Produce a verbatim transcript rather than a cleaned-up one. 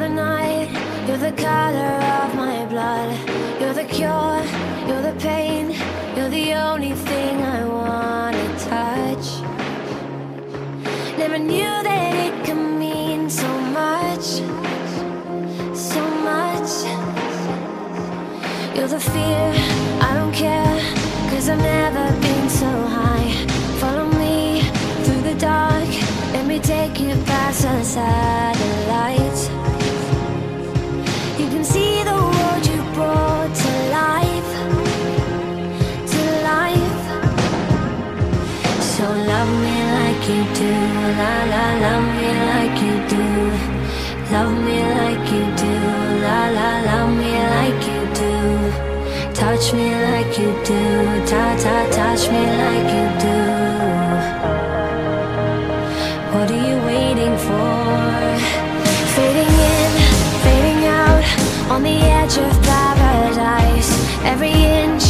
the night, you're the color of my blood. You're the cure, you're the pain, you're the only thing I wanna touch. Never knew that it could mean so much, so much. You're the fear, I don't care, cause I've never been so high. Follow me through the dark, let me take you past the satellites. You can see the world you brought to life, to life. So love me like you do, la la, love me like you do. Love me like you do, la la, love me like you do. Touch me like you do, ta ta, touch me like you do. What are you waiting for? Fading in, fading out, on the edge of paradise. Every inch